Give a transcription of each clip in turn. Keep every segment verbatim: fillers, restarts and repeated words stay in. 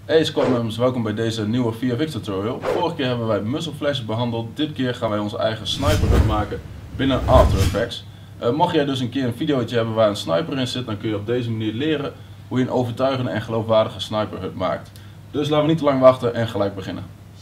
Hey squad members, welkom bij deze nieuwe V F X tutorial. Vorige keer hebben wij muzzle flashes behandeld. Dit keer gaan wij onze eigen sniper hut maken binnen After Effects. Uh, mocht jij dus een keer een videootje hebben waar een sniper in zit, dan kun je op deze manier leren hoe je een overtuigende en geloofwaardige sniper hut maakt. Dus laten we niet te lang wachten en gelijk beginnen.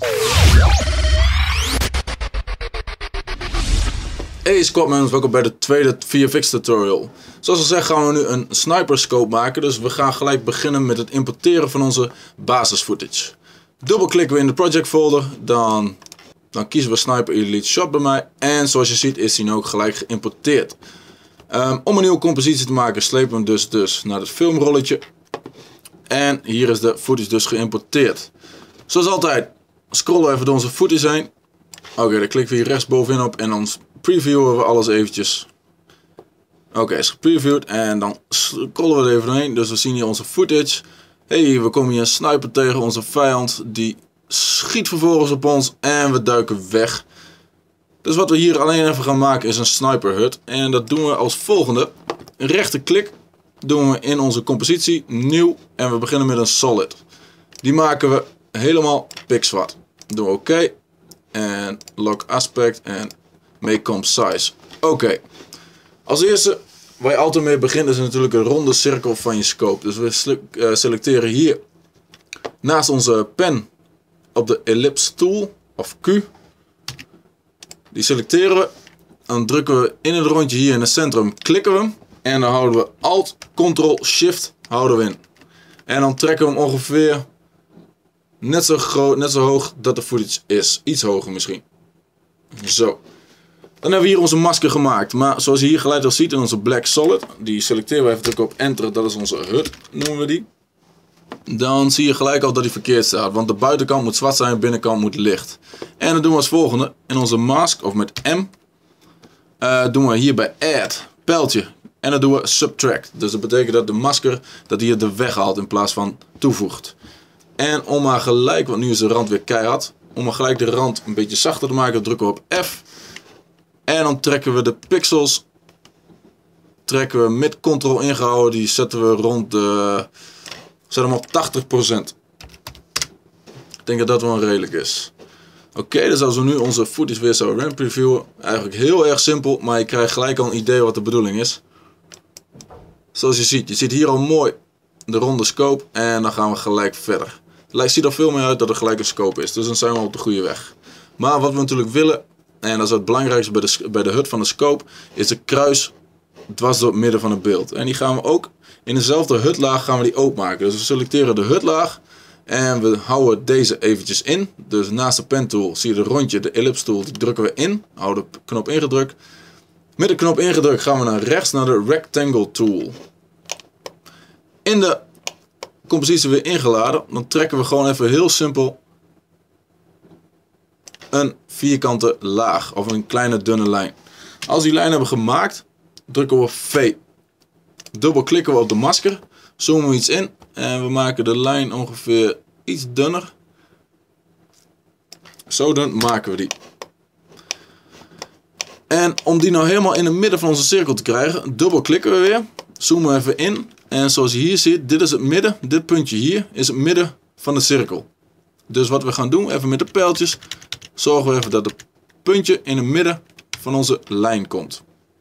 Hey squad members, welkom bij de tweede V F X tutorial. Zoals al gezegd gaan we nu een sniper scope maken, dus we gaan gelijk beginnen met het importeren van onze basis footage. Dubbelklikken we in de project folder, dan, dan kiezen we Sniper Elite Shot bij mij en zoals je ziet is die nu ook gelijk geïmporteerd. Um, om een nieuwe compositie te maken slepen we hem dus, dus naar het filmrolletje en hier is de footage dus geïmporteerd. Zoals altijd scrollen we even door onze footage heen. Oké, okay, dan klikken we hier rechtsbovenin op en dan previewen we alles eventjes. Oké, okay, is gepreviewd en dan scrollen we er even doorheen. Dus we zien hier onze footage. Hey, we komen hier een sniper tegen, onze vijand. Die schiet vervolgens op ons en we duiken weg. Dus wat we hier alleen even gaan maken is een sniper hut. En dat doen we als volgende. Rechterklik doen we in onze compositie, nieuw. En we beginnen met een solid. Die maken we helemaal pikzwart. Doen we oké. Okay. En lock aspect en make comp size. Oké. Okay. Als eerste, waar je altijd mee begint, is natuurlijk een ronde cirkel van je scope. Dus we selecteren hier naast onze pen op de ellipse tool, of Q. Die selecteren we. Dan drukken we in het rondje hier in het centrum, klikken we hem. En dan houden we Alt, Ctrl, Shift houden we in. En dan trekken we hem ongeveer net zo groot, net zo hoog dat de footage is. Iets hoger misschien. Zo. Dan hebben we hier onze masker gemaakt, maar zoals je hier gelijk al ziet in onze black solid, die selecteren we even drukken op enter, dat is onze hut, noemen we die. Dan zie je gelijk al dat die verkeerd staat, want de buitenkant moet zwart zijn, de binnenkant moet licht. En dat doen we als volgende, in onze mask, of met M, uh, doen we hier bij add, pijltje, en dan doen we subtract. Dus dat betekent dat de masker, dat hier de weghaalt in plaats van toevoegt. En om maar gelijk, want nu is de rand weer keihard, om maar gelijk de rand een beetje zachter te maken, drukken we op F. En dan trekken we de pixels, trekken we met Ctrl ingehouden, die zetten we rond de, zet hem op tachtig procent. Ik denk dat dat wel redelijk is. Oké, okay, dus als we nu onze footage weer zo run previewen, eigenlijk heel erg simpel, maar je krijgt gelijk al een idee wat de bedoeling is. Zoals je ziet, je ziet hier al mooi de ronde scope en dan gaan we gelijk verder. Het ziet er veel meer uit dat er gelijk een scope is, dus dan zijn we op de goede weg. Maar wat we natuurlijk willen, en dat is het belangrijkste bij de, bij de hut van de scope, is de kruis dwars door het midden van het beeld. En die gaan we ook in dezelfde hutlaag gaan we die openmaken. Dus we selecteren de hutlaag en we houden deze eventjes in. Dus naast de pen tool zie je de rondje, de ellipse tool, die drukken we in. Houden de knop ingedrukt. Met de knop ingedrukt gaan we naar rechts naar de rectangle tool. In de compositie weer ingeladen, dan trekken we gewoon even heel simpel een vierkante laag of een kleine dunne lijn. Als we die lijn hebben gemaakt, drukken we op V. Dubbel klikken we op de masker, zoomen we iets in en we maken de lijn ongeveer iets dunner. Zo dun maken we die. En om die nou helemaal in het midden van onze cirkel te krijgen, dubbel klikken we weer, zoomen we even in en zoals je hier ziet, dit is het midden, dit puntje hier is het midden van de cirkel. Dus wat we gaan doen, even met de pijltjes, zorgen we even dat het puntje in het midden van onze lijn komt.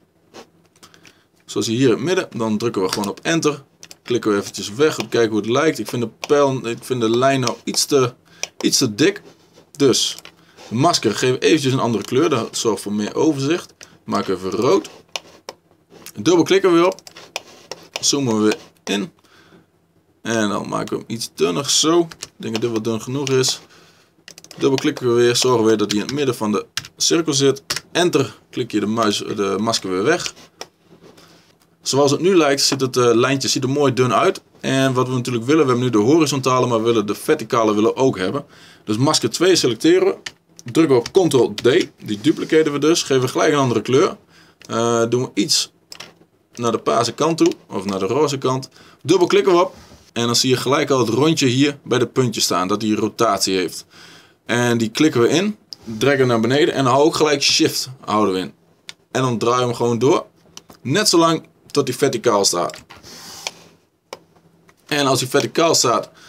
Zoals hier in het midden, dan drukken we gewoon op enter. Klikken we eventjes weg, om te kijken hoe het lijkt. Ik vind de pijl, ik vind de lijn nou iets te, iets te dik. Dus de masker geven we eventjes een andere kleur, dat zorgt voor meer overzicht. Maken we even rood. Dubbel klikken we weer op. Zoomen we weer in. En dan maken we hem iets dunner, zo. Ik denk dat dit wat dun genoeg is. Dubbel klikken we weer, zorgen we weer dat hij in het midden van de cirkel zit. Enter, klik je de, muis, de masker weer weg. Zoals het nu lijkt, ziet het uh, lijntje ziet er mooi dun uit. En wat we natuurlijk willen, we hebben nu de horizontale, maar we willen de verticale willen ook hebben. Dus masker twee selecteren we. Drukken we op Ctrl D, die dupliceren we dus. Geven we gelijk een andere kleur. Uh, doen we iets naar de paarse kant toe, of naar de roze kant. Dubbel klikken we op. En dan zie je gelijk al het rondje hier bij de puntjes staan, dat die rotatie heeft. En die klikken we in, draggen naar beneden en dan hou ook gelijk shift houden we in. En dan draaien we hem gewoon door, net zolang tot hij verticaal staat. En als hij verticaal staat,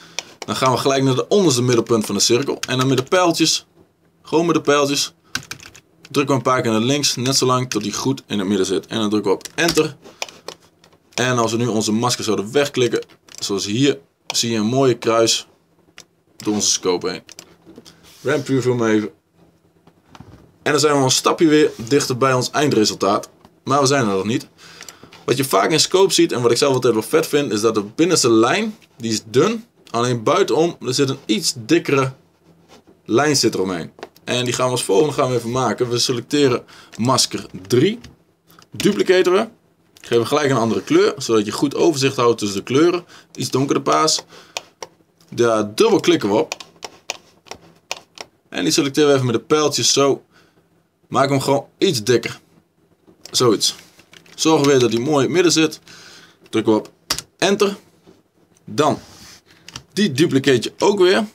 Dan gaan we gelijk naar de onderste middelpunt van de cirkel. En dan met de pijltjes, gewoon met de pijltjes, drukken we een paar keer naar links, net zo lang tot die goed in het midden zit. En dan drukken we op enter. En als we nu onze masker zouden wegklikken, zoals hier, zie je een mooie kruis door onze scope heen. Ramp preview hem even. En dan zijn we een stapje weer dichter bij ons eindresultaat. Maar we zijn er nog niet. Wat je vaak in scope ziet en wat ik zelf altijd wel vet vind, is dat de binnenste lijn, die is dun. Alleen buitenom, er zit een iets dikkere lijn zit eromheen. En die gaan we als volgende gaan we even maken. We selecteren masker drie. Duplicateren we. Geven gelijk een andere kleur, zodat je goed overzicht houdt tussen de kleuren. Iets donkerder paars. Daar dubbel klikken we op. En die selecteren we even met de pijltjes zo. Maak hem gewoon iets dikker. Zoiets. Zorgen we weer dat hij mooi in het midden zit. Drukken we op enter. Dan die duplicate je ook weer.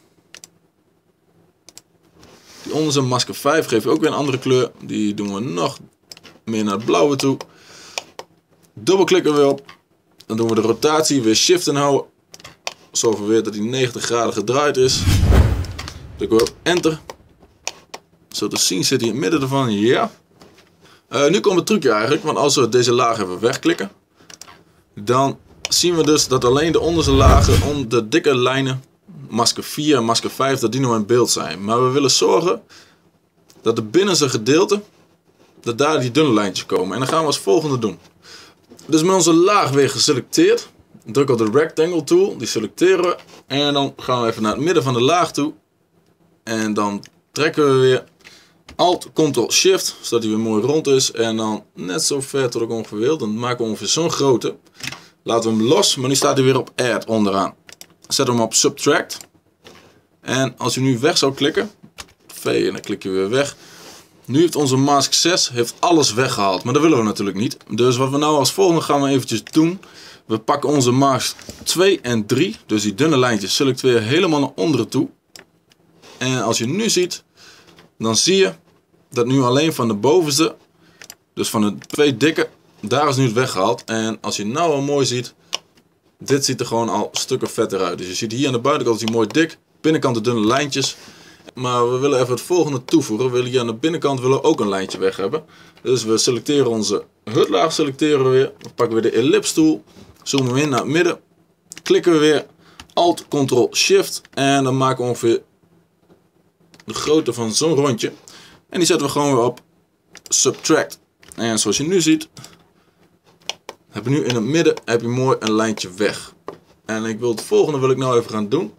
Die onderste masker vijf geeft ook weer een andere kleur. Die doen we nog meer naar het blauwe toe. Dubbel klikken we weer op. Dan doen we de rotatie weer shift inhouden. Zorgen we weer dat die negentig graden gedraaid is. Drukken we op enter. Zo te zien zit hij in het midden ervan. Ja. Uh, nu komt het trucje eigenlijk. Want als we deze laag even wegklikken. Dan zien we dus dat alleen de onderste lagen, om de dikke lijnen, masker vier en masker vijf, dat die nog in beeld zijn. Maar we willen zorgen dat de binnenste gedeelte, dat daar die dunne lijntjes komen. En dan gaan we als volgende doen. Dus met onze laag weer geselecteerd. Druk op de rectangle tool, die selecteren we. En dan gaan we even naar het midden van de laag toe. En dan trekken we weer Alt, Ctrl, Shift, zodat hij weer mooi rond is. En dan net zo ver tot ik ongeveer wil. Dan maken we ongeveer zo'n grote. Laten we hem los, maar nu staat hij weer op Add onderaan. Zet hem op Subtract. En als je nu weg zou klikken, V en dan klik je weer weg. Nu heeft onze mask zes heeft alles weggehaald, maar dat willen we natuurlijk niet. Dus wat we nou als volgende gaan we eventjes doen. We pakken onze mask twee en drie, dus die dunne lijntjes selecteren helemaal naar onderen toe. En als je nu ziet, dan zie je dat nu alleen van de bovenste, dus van de twee dikke, daar is nu het weggehaald. En als je nou al mooi ziet, dit ziet er gewoon al stukken vetter uit. Dus je ziet hier aan de buitenkant is hij mooi dik, binnenkant de dunne lijntjes. Maar we willen even het volgende toevoegen. We willen hier aan de binnenkant willen ook een lijntje weg hebben. Dus we selecteren onze hutlaag, selecteren we weer. We pakken weer de ellipse tool, zoomen we in naar het midden. Klikken we weer, Alt, Ctrl, Shift. En dan maken we ongeveer de grootte van zo'n rondje. En die zetten we gewoon weer op Subtract. En zoals je nu ziet, heb je nu in het midden heb je mooi een lijntje weg. En ik wil het volgende wil ik nou even gaan doen.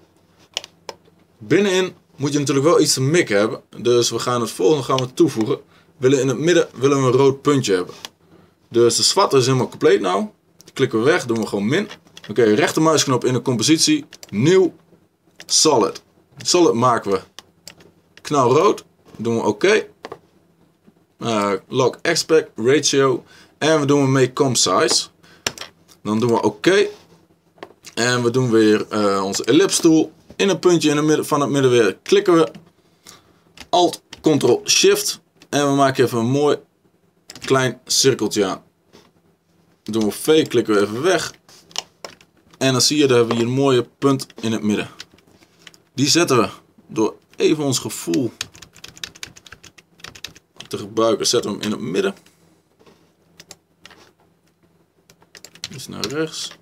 Binnenin moet je natuurlijk wel iets te mikken hebben. Dus we gaan het volgende gaan we toevoegen. We willen in het midden willen we een rood puntje hebben. Dus de zwarte is helemaal compleet nou. Klikken we weg, doen we gewoon min. Oké, okay, rechtermuisknop in de compositie. Nieuw, solid. Solid maken we knalrood. Doen we oké. Okay. Uh, lock aspect, ratio. En we doen we make comp size. Dan doen we oké. Okay. En we doen weer uh, onze ellipse tool. In een puntje in het midden, van het midden weer klikken we. Alt, Ctrl, Shift. En we maken even een mooi klein cirkeltje aan. Dan doen we V, klikken we even weg. En dan zie je, daar hebben we hier een mooie punt in het midden. Die zetten we door even ons gevoel te gebruiken. Zetten we hem in het midden. Dus naar rechts.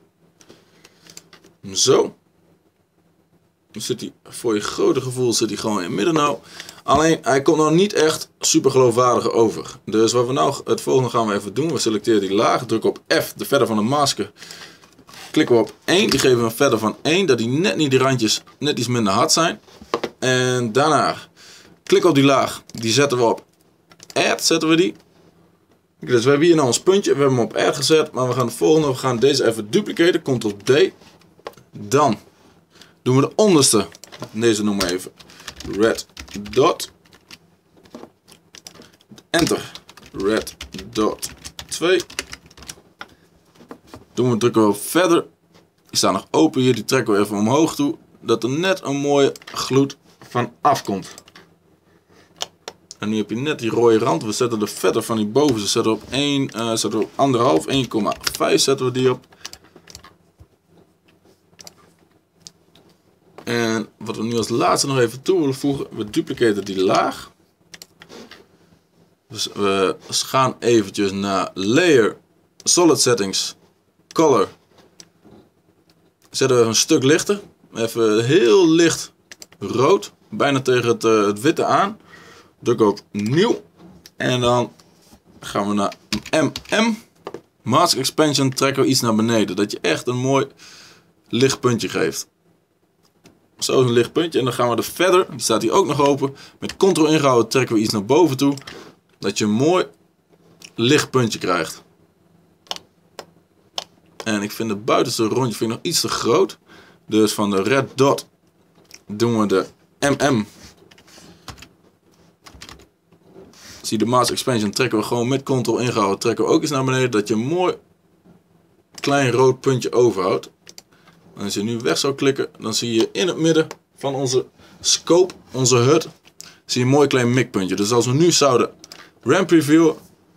Zo. Dan zit hij, voor je grote gevoel zit hij gewoon in het midden nou. Alleen hij komt nou niet echt super geloofwaardig over. Dus wat we nou, het volgende gaan we even doen. We selecteren die laag, drukken op F, de verder van de masker. Klikken we op één, die geven we een verder van één. Dat die net niet, die randjes net iets minder hard zijn. En daarna klikken op die laag, die zetten we op Add, zetten we die. Dus we hebben hier nou ons puntje, we hebben hem op Add gezet. Maar we gaan de volgende, we gaan deze even dupliceren, Ctrl D. Dan doen we de onderste, deze noemen we even red dot. Enter, red dot twee. Doen we, drukken we op verder. Die staan nog open hier, die trekken we even omhoog toe. Dat er net een mooie gloed van afkomt. En nu heb je net die rode rand. We zetten de verder van die bovenste zetten op één, uh, zetten we op anderhalf, één komma vijf zetten we die op. En wat we nu als laatste nog even toe willen voegen, we dupliceren die laag. Dus we gaan eventjes naar Layer, Solid Settings, Color. Zetten we even een stuk lichter. Even heel licht rood, bijna tegen het, uh, het witte aan. Druk op nieuw. En dan gaan we naar M M. Mask Expansion, trekken we iets naar beneden. Dat je echt een mooi licht puntje geeft. Zo is een licht puntje. En dan gaan we de Feather, die staat hier ook nog open. Met Ctrl ingehouden trekken we iets naar boven toe. Dat je een mooi licht puntje krijgt. En ik vind het buitenste rondje vind ik nog iets te groot. Dus van de red dot doen we de M M. Zie je de Mask Expansion trekken we gewoon met Ctrl ingehouden. Trekken we ook eens naar beneden. Dat je een mooi klein rood puntje overhoudt. En als je nu weg zou klikken, dan zie je in het midden van onze scope, onze H U D, zie je een mooi klein mikpuntje. Dus als we nu zouden RAM previewen.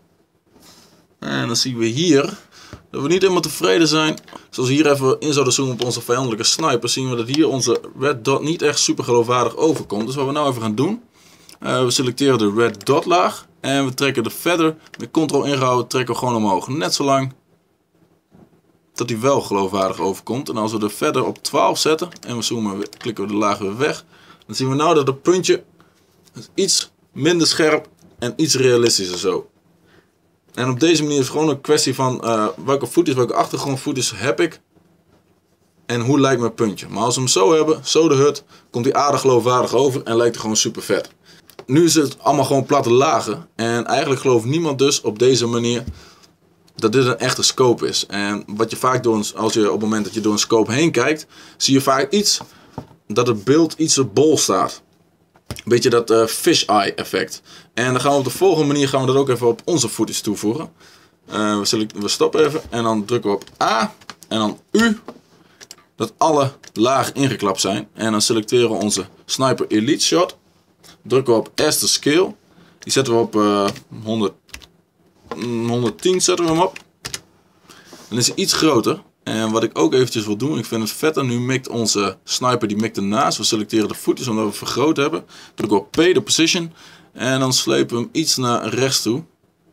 En dan zien we hier dat we niet helemaal tevreden zijn. Dus als we hier even in zouden zoomen op onze vijandelijke sniper, zien we dat hier onze red dot niet echt super geloofwaardig overkomt. Dus wat we nou even gaan doen. Uh, we selecteren de red dot laag. En we trekken de Feather. Met Ctrl ingehouden trekken we gewoon omhoog. Net zolang dat die wel geloofwaardig overkomt. En als we de Feather op twaalf zetten. En we zoomen, klikken we de laag weer weg. Dan zien we nou dat het puntje iets minder scherp en iets realistischer zo. En op deze manier is het gewoon een kwestie van uh, welke footage, welke achtergrond footage heb ik. En hoe lijkt mijn puntje. Maar als we hem zo hebben, zo de H U D, komt hij aardig geloofwaardig over en lijkt hij gewoon super vet. Nu is het allemaal gewoon platte lagen. En eigenlijk gelooft niemand dus op deze manier dat dit een echte scope is. En wat je vaak doet, als je op het moment dat je door een scope heen kijkt, zie je vaak iets dat het beeld iets te bol staat. Een beetje dat uh, fisheye effect. En dan gaan we op de volgende manier gaan we dat ook even op onze footage toevoegen. Uh, we, select, we stoppen even en dan drukken we op A en dan U. Dat alle lagen ingeklapt zijn. En dan selecteren we onze Sniper Elite Shot. Drukken we op S to Scale. Die zetten we op uh, honderd, honderdtien zetten we hem op. Dan is hij iets groter. En wat ik ook eventjes wil doen, ik vind het vetter. Nu mikt onze sniper, die mikt ernaast. We selecteren de footage omdat we het vergroot hebben. Drukken we op P, de position. En dan slepen we hem iets naar rechts toe.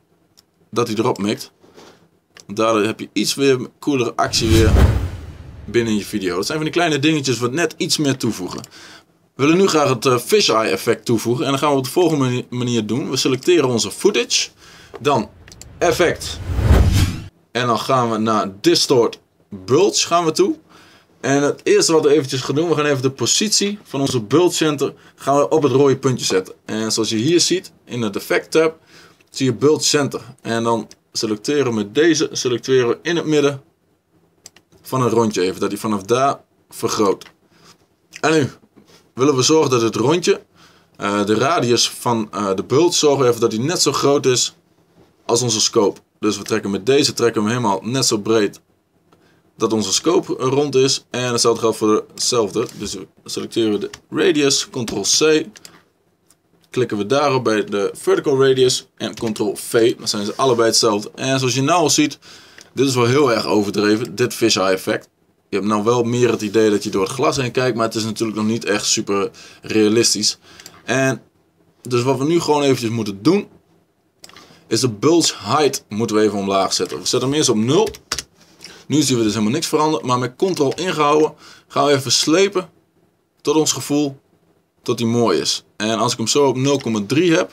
Dat hij erop mikt. Daardoor heb je iets weer coolere actie weer binnen je video. Dat zijn van die kleine dingetjes wat net iets meer toevoegen. We willen nu graag het uh, fisheye effect toevoegen. En dan gaan we op de volgende manier doen. We selecteren onze footage. Dan effect. En dan gaan we naar Distort Bulge gaan we toe. En het eerste wat we eventjes gaan doen, we gaan even de positie van onze bulge center gaan we op het rode puntje zetten. En zoals je hier ziet, in het effect tab, zie je bulge center. En dan selecteren we met deze, selecteren we in het midden van een rondje even, dat hij vanaf daar vergroot. En nu willen we zorgen dat het rondje, uh, de radius van uh, de bulge, zorgen we even dat hij net zo groot is als onze scope. Dus we trekken met deze trekken we hem helemaal net zo breed dat onze scope rond is. En hetzelfde geldt voor hetzelfde. Dus we selecteren we de radius, Ctrl C. Klikken we daarop bij de vertical radius en Ctrl V. Dan zijn ze allebei hetzelfde. En zoals je nou al ziet, dit is wel heel erg overdreven, dit fisheye effect. Je hebt nou wel meer het idee dat je door het glas heen kijkt, maar het is natuurlijk nog niet echt super realistisch. En dus wat we nu gewoon eventjes moeten doen, is de bulge height moeten we even omlaag zetten. We zetten hem eerst op nul. Nu zien we dus helemaal niks veranderen, maar met Ctrl ingehouden gaan we even slepen tot ons gevoel tot hij mooi is. En als ik hem zo op nul komma drie heb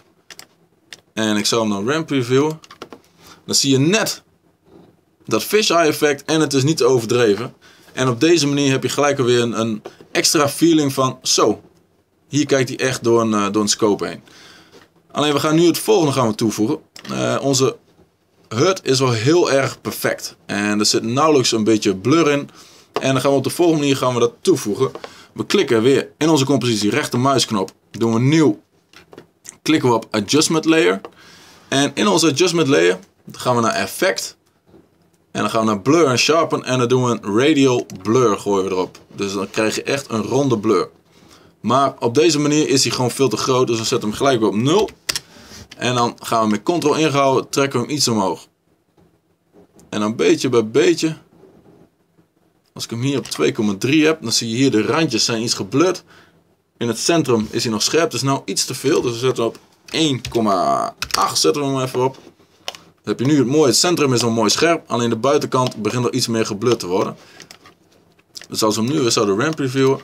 en ik zou hem dan RAM previewen, dan zie je net dat fisheye effect en het is niet te overdreven. En op deze manier heb je gelijk alweer een, een extra feeling van zo, hier kijkt hij echt door een, uh, door een scope heen. Alleen we gaan nu het volgende gaan we toevoegen. Uh, onze H U D is wel heel erg perfect. En er zit nauwelijks een beetje blur in. En dan gaan we op de volgende manier gaan we dat toevoegen. We klikken weer in onze compositie, rechtermuisknop. Doen we nieuw. Klikken we op Adjustment Layer. En in onze Adjustment Layer gaan we naar Effect. En dan gaan we naar Blur en Sharpen. En dan doen we een Radial Blur gooien we erop. Dus dan krijg je echt een ronde blur. Maar op deze manier is hij gewoon veel te groot. Dus we zetten hem gelijk weer op nul. En dan gaan we met Ctrl ingehouden, trekken we hem iets omhoog. En dan beetje bij beetje Als ik hem hier op twee komma drie heb, dan zie je hier de randjes zijn iets geblurred. In het centrum is hij nog scherp, dus nou iets te veel. Dus we zetten hem op één komma acht, zetten we hem even op. Dan heb je nu het mooie, het centrum is al mooi scherp, alleen de buitenkant begint er iets meer geblurred te worden. Dus als we hem nu weer zouden ramp reviewen,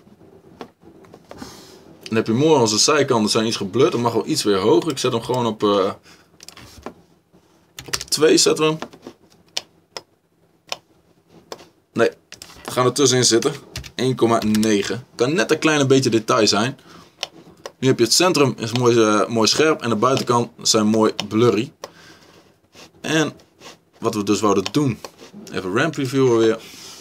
dan heb je mooi onze zijkanten zijn iets geblurred, dan mag wel iets weer hoger. Ik zet hem gewoon op, uh, op twee zetten we hem. Nee, we gaan er tussenin zitten. één komma negen. Kan net een klein beetje detail zijn. Nu heb je het centrum is mooi, uh, mooi scherp en de buitenkant zijn mooi blurry. En wat we dus wouden doen, even ramp reviewen weer.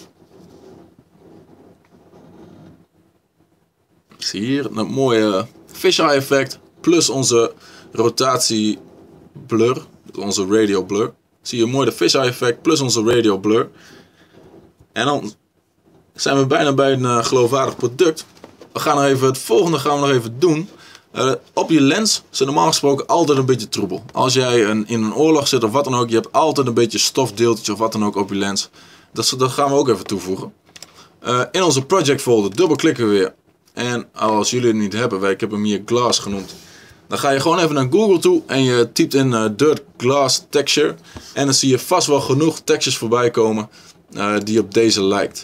Zie hier een mooie fisheye effect plus onze rotatie blur, onze radio blur. Zie je mooi de fisheye effect plus onze radio blur. En dan zijn we bijna bij een uh, geloofwaardig product. We gaan nog even, het volgende gaan we nog even doen. Uh, op je lens zit normaal gesproken altijd een beetje troebel. Als jij een, in een oorlog zit of wat dan ook, je hebt altijd een beetje stofdeeltjes of wat dan ook op je lens. Dat, dat gaan we ook even toevoegen. Uh, in onze project folder dubbelklikken we weer. En als jullie het niet hebben, ik heb hem hier glass genoemd. Dan ga je gewoon even naar Google toe en je typt in uh, dirt glass texture. En dan zie je vast wel genoeg textures voorbij komen uh, die op deze lijkt.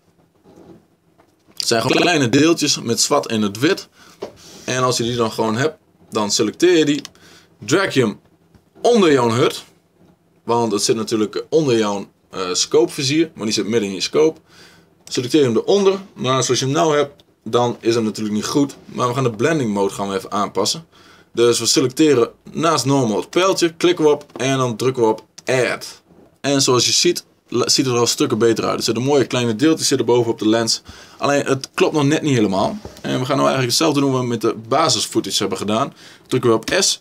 Het zijn gewoon kleine deeltjes met zwart in het wit. En als je die dan gewoon hebt, dan selecteer je die. Drag je hem onder jouw H U D. Want het zit natuurlijk onder jouw uh, scopevizier, maar die zit midden in je scope. Selecteer je hem eronder, maar zoals je hem nou hebt, dan is hem natuurlijk niet goed. Maar we gaan de blending mode gaan we even aanpassen. Dus we selecteren naast normal het pijltje, klikken we op en dan drukken we op add. En zoals je ziet, ziet het er al stukken beter uit. Er zitten mooie kleine deeltjes zitten boven op de lens. Alleen het klopt nog net niet helemaal. En we gaan nou eigenlijk hetzelfde doen wat we met de basis footage hebben gedaan. Drukken we op S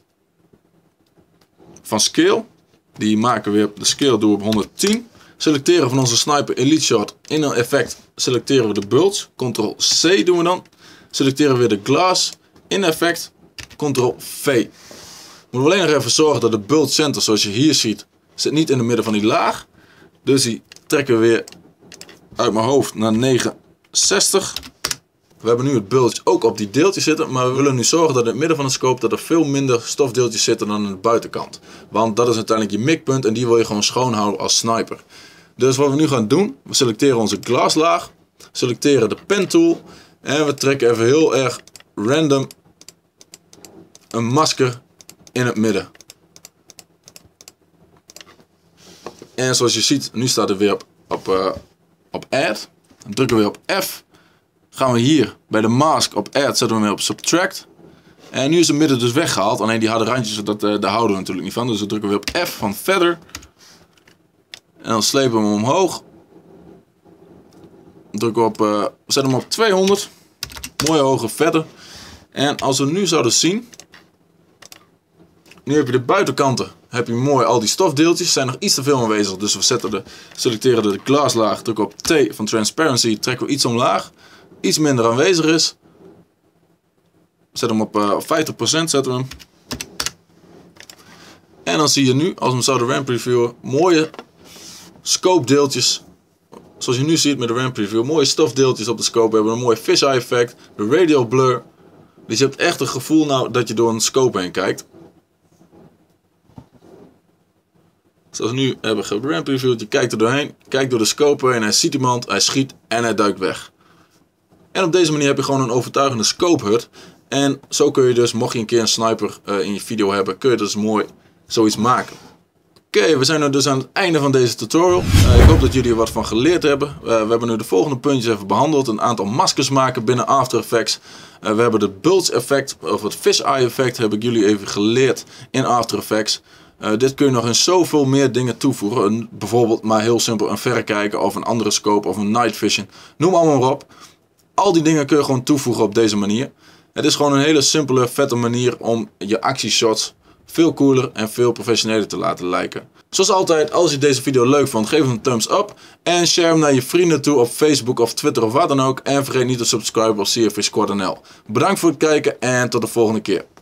van scale. Die maken we weer op de scale doen we op honderdtien. Selecteren van onze Sniper Elite Shot. In een effect selecteren we de bulge. control C doen we dan. Selecteren we weer de glass. In effect control V. We moeten alleen nog even zorgen dat de bulge center, zoals je hier ziet, zit niet in het midden van die laag. Dus die trekken we weer uit mijn hoofd naar negenenzestig. We hebben nu het bulge ook op die deeltjes zitten. Maar we willen nu zorgen dat in het midden van de scope dat er veel minder stofdeeltjes zitten dan aan de buitenkant. Want dat is uiteindelijk je mikpunt en die wil je gewoon schoonhouden als sniper. Dus wat we nu gaan doen, we selecteren onze glaslaag. Selecteren de pen tool. En we trekken even heel erg random een masker in het midden. En zoals je ziet, nu staat het weer op, op, uh, op add. Dan drukken we weer op F. Gaan we hier bij de mask op add, zetten we weer op subtract. En nu is het midden dus weggehaald. Alleen die harde randjes, dat, uh, daar houden we natuurlijk niet van. Dus we drukken weer op F van feather. En dan slepen we hem omhoog. Drukken we op, uh, zetten hem op tweehonderd. Mooie hoge feather. En als we nu zouden zien. Nu heb je de buitenkanten. Heb je mooi al die stofdeeltjes. Zijn nog iets te veel aanwezig. Dus we zetten de, selecteren de glaslaag. Drukken op T van transparency. Trekken we iets omlaag. Iets minder aanwezig is. Zet hem op uh, vijftig procent. Zetten we hem. En dan zie je nu, als we hem zouden ramp reviewen, mooie scope deeltjes. Zoals je nu ziet met de ramp review. Mooie stofdeeltjes op de scope. We hebben een mooi fisheye effect. De radial blur. Dus je hebt echt een gevoel nou dat je door een scope heen kijkt. Zoals we nu hebben geramp reviewd. Je kijkt er doorheen. Kijkt door de scope heen. Hij ziet iemand. Hij schiet. En hij duikt weg. En op deze manier heb je gewoon een overtuigende scope H U D. En zo kun je dus, mocht je een keer een sniper uh, in je video hebben, kun je dus mooi zoiets maken. Oké, okay, we zijn nu dus aan het einde van deze tutorial. Uh, ik hoop dat jullie er wat van geleerd hebben. Uh, we hebben nu de volgende puntjes even behandeld. Een aantal maskers maken binnen After Effects. Uh, we hebben het bulge effect, of het fisheye effect, heb ik jullie even geleerd in After Effects. Uh, dit kun je nog in zoveel meer dingen toevoegen. Een, bijvoorbeeld maar heel simpel een verrekijker of een andere scope of een night vision. Noem allemaal maar op. Al die dingen kun je gewoon toevoegen op deze manier. Het is gewoon een hele simpele, vette manier om je actieshots veel cooler en veel professioneler te laten lijken. Zoals altijd, als je deze video leuk vond, geef hem een thumbs up. En share hem naar je vrienden toe op Facebook of Twitter of wat dan ook. En vergeet niet te subscriben op C F V Squad N L. Bedankt voor het kijken en tot de volgende keer.